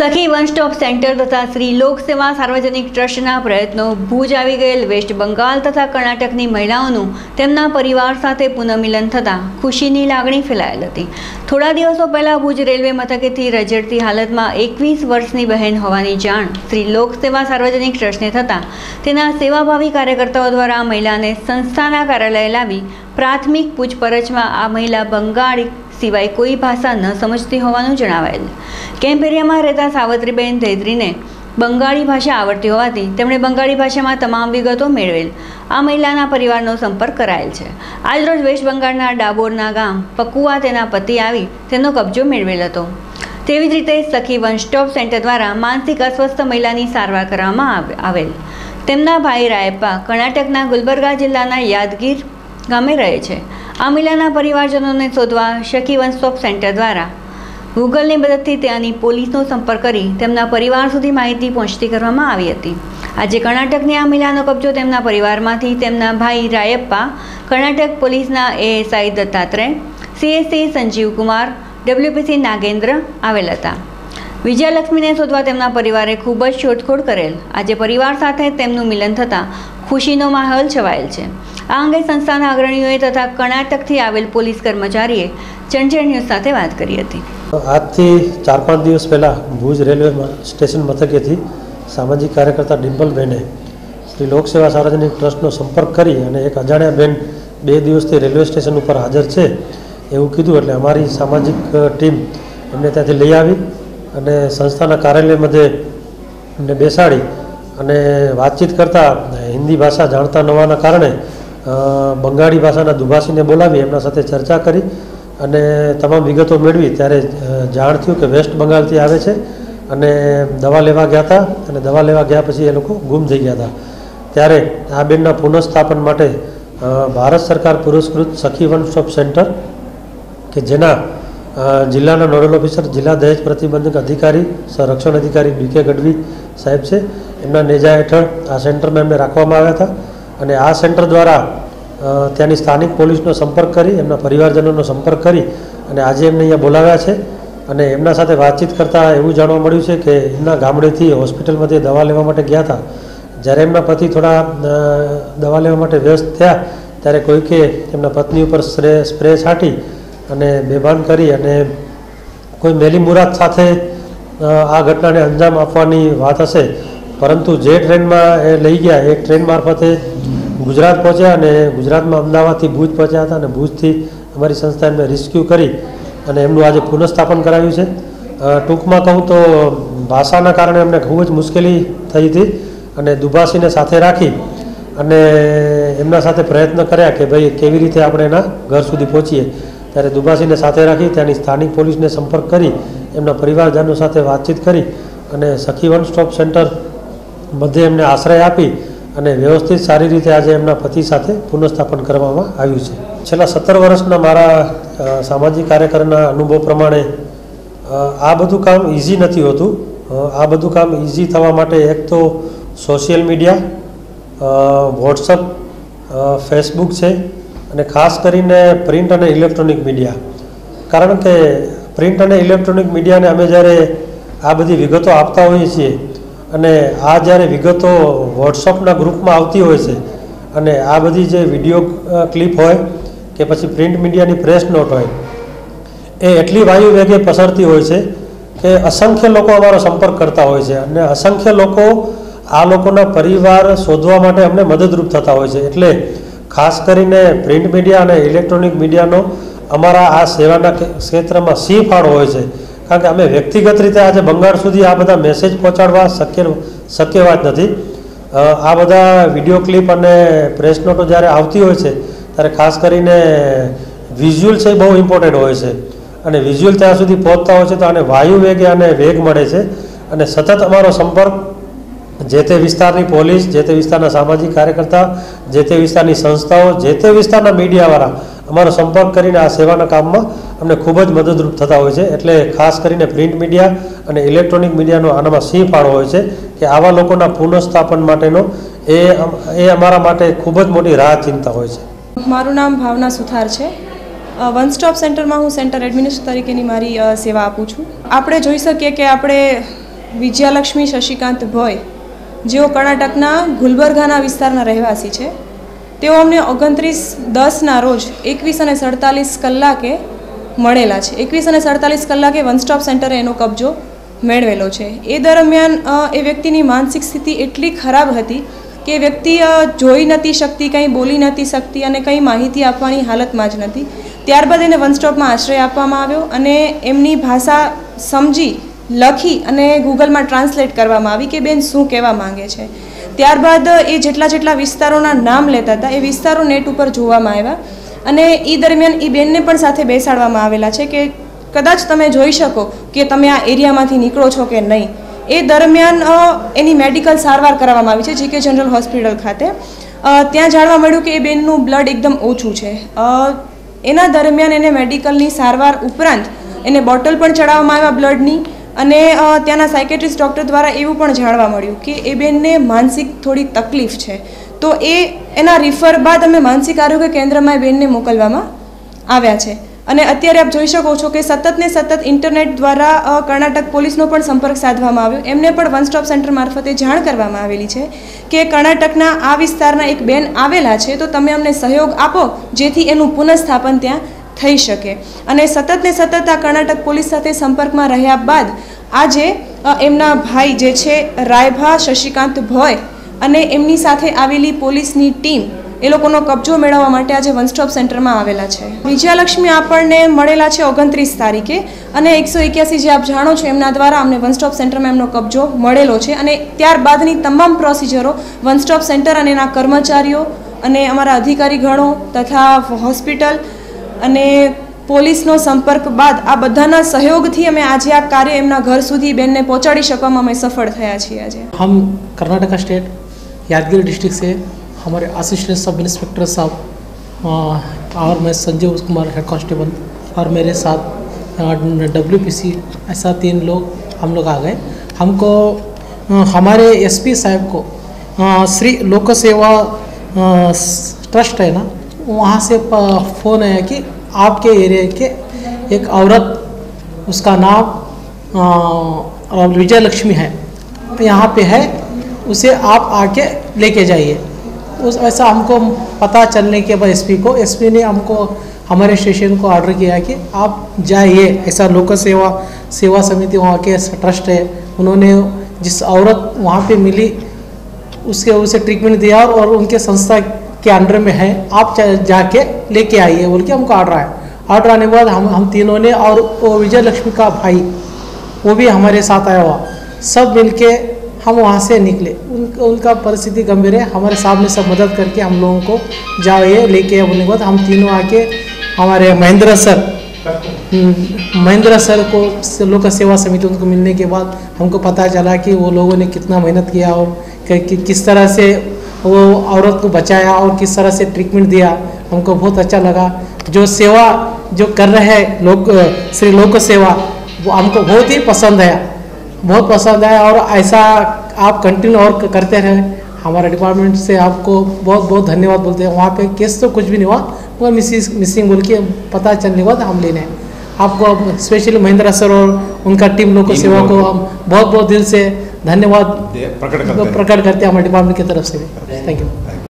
સખી one stop centre તથા શ્રી લોક સેવા સાર્વજનિક ટ્રસ્ટના પ્રયત્નો ભુજ આવી ગયેલ વેસ્ટ બંગાળ તથા કર્ણાટકની મહિલાઓનું તેમના પરિવાર સાથે પુનઃમિલન થતાં ખુશીની લાગણી ફેલાયેલ હતી। થોડા દિવસો પહેલા ભુજ રેલવે મથકેથી રજડતી હાલતમાં 21 વર્ષની બહેન હોવાની જાણ શ્રી લોક સેવા સાર્વજનિક ટ્રસ્ટને થતાં તેના સેવાભાવી કાર્યકર્તાઓ દ્વારા આ મહિલાને સંસ્થાના કાર્યાલયે લાવી પ્રાથમિક પૂછપરછમાં આ મહિલા બંગાળી સિવાય કોઈ ભાષા ન સમજતી હોવાનું જણાવાયેલ। કેમ્પ એરિયામાં રહેતા સાવત્રીબેન ધૈત્રીને બંગાળી ભાષા આવડતી હોવાથી તેમણે બંગાળી ભાષામાં તમામ વિગતો મેળવેલ આ મહિલાના પરિવારનો સંપર્ક કરાયેલ છે। આજરોજ વેસ્ટ બંગાળના ડાબોરના ગામ પકુઆ તેના પતિ આવી તેનો કબજો મેળવેલ હતો। તેવી જ રીતે સખી વન સ્ટોપ સેન્ટર દ્વારા માનસિક અસ્વસ્થ મહિલાની સારવાર કરવામાં આવેલ। તેમના ભાઈ રાયપ્પા કર્ણાટકના ગુલબર્ગા જિલ્લાના યાદગીર ગામે રહે છે। આ મહિલાના પરિવારજનોને શોધવા સખી વન સ્ટોપ સેન્ટર દ્વારા ગૂગલની મદદથી ત્યાંની પોલીસનો સંપર્ક કરી તેમના પરિવાર સુધી માહિતી પહોંચતી કરવામાં આવી હતી। આજે કર્ણાટકની આ મહિલાનો કબજો તેમના પરિવારમાંથી તેમના ભાઈ રાયપ્પા, કર્ણાટક પોલીસના ASI Dattatreya, CSC Sanjeev Kumar, WPC Nagendra આવેલ હતા। વિજયાલક્ષ્મીને શોધવા તેમના પરિવારે ખૂબ જ શોધખોળ કરેલ। આજે પરિવાર સાથે તેમનું મિલન થતાં ખુશીનો માહોલ છવાયેલ છે। આ અંગે સંસ્થાના અગ્રણીઓએ તથા કર્ણાટકથી આવેલ પોલીસ કર્મચારીએ ચંચળ ન્યૂઝ સાથે વાત કરી હતી। આજથી 4-5 દિવસ પહેલાં ભુજ રેલવે સ્ટેશન મથકેથી સામાજિક કાર્યકર્તા ડિમ્પલબેને શ્રી લોક સેવા સાર્વજનિક ટ્રસ્ટનો સંપર્ક કરી અને એક અજાણ્યા બેન 2 દિવસથી રેલવે સ્ટેશન ઉપર હાજર છે એવું કીધું, એટલે અમારી સામાજિક ટીમ એમને ત્યાંથી લઈ આવી અને સંસ્થાના કાર્યાલય મધ્યે એમને બેસાડી અને વાતચીત કરતાં હિન્દી ભાષા જાણતા ન હોવાના કારણે બંગાળી ભાષાના દુભાષીને બોલાવી એમના સાથે ચર્ચા કરી અને તમામ વિગતો મેળવી ત્યારે જાણ થયું કે વેસ્ટ બંગાળથી આવે છે અને દવા લેવા ગયા હતા અને દવા લેવા ગયા પછી એ લોકો ગુમ થઈ ગયા હતા। ત્યારે આ બેનના પુનઃસ્થાપન માટે ભારત સરકાર પુરસ્કૃત સખી વન સ્ટોપ સેન્ટર કે જેના જિલ્લાના નોડલ ઓફિસર જિલ્લા દહેજ પ્રતિબંધક અધિકારી સંરક્ષણ અધિકારી બીકે ગઢવી સાહેબ છે, એમના નેજા હેઠળ આ સેન્ટરમાં એમને રાખવામાં આવ્યા હતા અને આ સેન્ટર દ્વારા ત્યાંની સ્થાનિક પોલીસનો સંપર્ક કરી એમના પરિવારજનોનો સંપર્ક કરી અને આજે એમને અહીંયા બોલાવ્યા છે અને એમના સાથે વાતચીત કરતાં એવું જાણવા મળ્યું છે કે એમના ગામડેથી હોસ્પિટલમાંથી દવા લેવા માટે ગયા હતા। જ્યારે એમના પતિ થોડા દવા લેવા માટે વ્યસ્ત થયા ત્યારે કોઈકે એમના પત્ની ઉપર સ્પ્રે છાંટી અને બેભાન કરી અને કોઈ મેલી મુરાદ સાથે આ ઘટનાને અંજામ આપવાની વાત હશે, પરંતુ જે ટ્રેનમાં એ લઈ ગયા એ ટ્રેન મારફતે ગુજરાત પહોંચ્યા અને ગુજરાતમાં અમદાવાદથી ભુજ પહોંચ્યા હતા અને ભુજથી અમારી સંસ્થા એમને રેસ્ક્યુ કરી અને એમનું આજે પુનઃસ્થાપન કરાવ્યું છે। ટૂંકમાં કહું તો ભાષાના કારણે અમને ખૂબ જ મુશ્કેલી થઈ હતી અને દુભાષીને સાથે રાખી અને એમના સાથે પ્રયત્ન કર્યા કે ભાઈ કેવી રીતે આપણે એના ઘર સુધી પહોંચીએ। ત્યારે દુભાષીને સાથે રાખી ત્યાંની સ્થાનિક પોલીસને સંપર્ક કરી એમના પરિવારજનો સાથે વાતચીત કરી અને સખી વન સ્ટોપ સેન્ટર મધ્યે એમને આશ્રય આપી અને વ્યવસ્થિત સારી રીતે આજે એમના પતિ સાથે પુનઃસ્થાપન કરવામાં આવ્યું છે। છેલ્લા 17 વર્ષના મારા સામાજિક કાર્યકરના અનુભવ પ્રમાણે આ બધું કામ ઇઝી નથી હોતું। આ બધું કામ ઇઝી થવા માટે એક તો સોશિયલ મીડિયા, વોટ્સઅપ, ફેસબુક છે અને ખાસ કરીને પ્રિન્ટ અને ઇલેક્ટ્રોનિક મીડિયા, કારણ કે પ્રિન્ટ અને ઇલેક્ટ્રોનિક મીડિયાને અમે જ્યારે આ બધી વિગતો આપતા હોઈએ છીએ અને આ જ્યારે વિગતો વોટ્સઅપના ગ્રુપમાં આવતી હોય છે અને આ બધી જે વિડીયો ક્લિપ હોય કે પછી પ્રિન્ટ મીડિયાની પ્રેસ નોટ હોય એ એટલી વાયુ વેગે પસરતી હોય છે કે અસંખ્ય લોકો અમારો સંપર્ક કરતા હોય છે અને અસંખ્ય લોકો આ લોકોના પરિવાર શોધવા માટે અમને મદદરૂપ થતા હોય છે। એટલે ખાસ કરીને પ્રિન્ટ મીડિયા અને ઇલેક્ટ્રોનિક મીડિયાનો અમારા આ સેવાના ક્ષેત્રમાં સિંહ ફાળો હોય છે, કારણ કે અમે વ્યક્તિગત રીતે આજે બંગાળ સુધી આ બધા મેસેજ પહોંચાડવા શક્ય વાત નથી। આ બધા વિડીયો ક્લિપ અને પ્રેસ નોટો જ્યારે આવતી હોય છે ત્યારે ખાસ કરીને વિઝ્યુઅલ છે બહુ ઇમ્પોર્ટન્ટ હોય છે અને વિઝ્યુઅલ ત્યાં સુધી પહોંચતા હોય છે તો આને વાયુ વેગે અને વેગ મળે છે અને સતત અમારો સંપર્ક જે તે વિસ્તારની પોલીસ, જે તે વિસ્તારના સામાજિક કાર્યકર્તા, જે તે વિસ્તારની સંસ્થાઓ, જે તે વિસ્તારના મીડિયાવાળા અમારો સંપર્ક કરીને આ સેવાના કામમાં અમને ખૂબ જ મદદરૂપ થતા હોય છે। એટલે ખાસ કરીને પ્રિન્ટ મીડિયા અને ઇલેક્ટ્રોનિક મીડિયાનો આનામાં સિંહ ફાળો હોય છે કે આવા લોકોના પુનઃસ્થાપન માટેનો એ અમારા માટે ખૂબ જ મોટી રાહ ચિંતા હોય છે। મારું નામ ભાવના સુથાર છે। વન સ્ટોપ સેન્ટરમાં હું સેન્ટર એડમિનિસ્ટ્રેટર તરીકેની મારી સેવા આપું છું। આપણે જોઈ શકીએ કે આપણે વિજયાલક્ષ્મી શશિકાંત ભોય, જેઓ કર્ણાટકના ગુલબર્ગાના વિસ્તારના રહેવાસી છે. તેઓ અમને 29/10ના રોજ 21:47 કલાકે મળેલા છે. 21:47 કલાકે વન સ્ટોપ સેન્ટરે એનો કબજો મેળવેલો છે. એ દરમિયાન એ વ્યક્તિની માનસિક સ્થિતિ એટલી ખરાબ હતી કે વ્યક્તિ જોઈ નથી શકતી, કંઈ બોલી નથી શકતી અને કંઈ માહિતી આપવાની હાલતમાં જ નથી. ત્યારબાદ એને વન સ્ટોપમાં આશ્રય આપવામાં આવ્યો અને એમની ભાષા સમજી લખી અને ગૂગલમાં ટ્રાન્સલેટ કરવામાં આવી કે બેન શું કહેવા માંગે છે. ત્યારબાદ એ જેટલા વિસ્તારોના નામ લેતા હતા એ વિસ્તારો નેટ ઉપર જોવામાં આવ્યા અને એ દરમિયાન એ બેનને પણ સાથે બેસાડવામાં આવેલા છે કે કદાચ તમે જોઈ શકો કે તમે આ એરિયામાંથી નીકળો છો કે નહીં. એ દરમિયાન એની મેડિકલ સારવાર કરવામાં આવી છે જીકે જનરલ હોસ્પિટલ ખાતે. ત્યાં જાણવા મળ્યું કે એ બેનનું બ્લડ એકદમ ઓછું છે. એના દરમિયાન એને મેડિકલની સારવાર ઉપરાંત એને બોટલ પણ ચડાવવામાં આવ્યા બ્લડની અને ત્યાંના સાયકેટ્રિસ્ટ ડૉક્ટર દ્વારા એવું પણ જાણવા મળ્યું કે એ બેનને માનસિક થોડી તકલીફ છે. તો એના રિફર બાદ અમે માનસિક આરોગ્ય કેન્દ્રમાં એ બેનને મોકલવામાં આવ્યા છે. અને અત્યારે આપ જોઈ શકો છો કે સતત ઇન્ટરનેટ દ્વારા કર્ણાટક પોલીસનો પણ સંપર્ક સાધવામાં આવ્યો. એમને પણ વન સ્ટોપ સેન્ટર મારફતે જાણ કરવામાં આવેલી છે કે કર્ણાટકના આ વિસ્તારના એક બેન આવેલા છે, તો તમે અમને સહયોગ આપો જેથી એનું પુનઃસ્થાપન ત્યાં થઈ શકે. અને સતત આ કર્ણાટક પોલીસ સાથે સંપર્કમાં રહ્યા બાદ આજે એમના ભાઈ જે છે રાયભા શશિકાંત ભોય અને એમની સાથે આવેલી પોલીસની ટીમ એ લોકોનો કબજો મેળવવા માટે આજે વન સ્ટોપ સેન્ટરમાં આવેલા છે. વિજયાલક્ષ્મી આપણને મળેલા છે 29 તારીખે અને 181 જે આપ જાણો છો એમના દ્વારા અમને વન સ્ટોપ સેન્ટરમાં એમનો કબજો મળેલો છે અને ત્યારબાદની તમામ પ્રોસિજરો વન સ્ટોપ સેન્ટર અને એના કર્મચારીઓ અને અમારા અધિકારીગણો તથા હોસ્પિટલ અને પોલીસનો સંપર્ક બાદ આ બધાના સહયોગથી અમે આજે આ કાર્ય એમના ઘર સુધી બેનને પહોંચાડી શકવામાં અમે સફળ થયા છીએ. આજે हम कर्नाटका स्टेट यादगिरी डिस्ट्रिक्ट से हमारे असिस्टेंट सब इंस्पेक्टर साहब और मैं संजय कुमार हेड कांस्टेबल और मेरे साथ WPC ऐसा 3 लोग हम लोग आ गए. हमको हमारे SP साहब को श्री लोक सेवा ट्रस्ट है ना, वहाँ से फ़ोन आया कि आपके एरिया के एक औरत, उसका नाम विजयलक्ष्मी है, यहाँ पे है, उसे आप आके लेके जाइए. उस ऐसा हमको पता चलने के बाद SP ने हमको हमारे स्टेशन को ऑर्डर किया कि आप जाइए. ऐसा लोक सेवा समिति वहाँ के ट्रस्ट है, उन्होंने जिस औरत वहाँ पे मिली उसे ट्रीटमेंट दिया और उनके संस्था के अंडर में है, आप जाके लेके आइए बोल के हमको ऑर्डर आया. ऑर्डर आने के बाद हम तीनों ने और वो विजयलक्ष्मी का भाई वो भी हमारे साथ आया हुआ, सब मिलके हम वहाँ से निकले. उनका परिस्थिति गंभीर है, हमारे साहब ने सब मदद करके हम लोगों को जाइए लेके आने के बाद हम तीनों आके हमारे महेंद्र सर को लोक सेवा समिति उनको मिलने के बाद हमको पता चला कि वो लोगों ने कितना मेहनत किया और किस तरह से वो औरत को बचाया और किस तरह से ट्रीटमेंट दिया. हमको बहुत अच्छा लगा. जो सेवा जो कर रहे हैं लोग श्री लोक सेवा, वो हमको बहुत ही पसंद आया और ऐसा आप कंटिन्यू और करते रहे. हमारा डिपार्टमेंट से आपको बहुत बहुत धन्यवाद बोलते हैं. वहाँ पे केस तो कुछ भी नहीं हुआ, वो मिसिंग बोल के पता चलने के बाद हम लेने आपको स्पेशली महेंद्र सर और उनका टीम लोक सेवा को हम बहुत बहुत दिल से धन्यवाद प्रकट करते हैं हमारे डिपार्टमेंट की तरफ से भी. Thank you.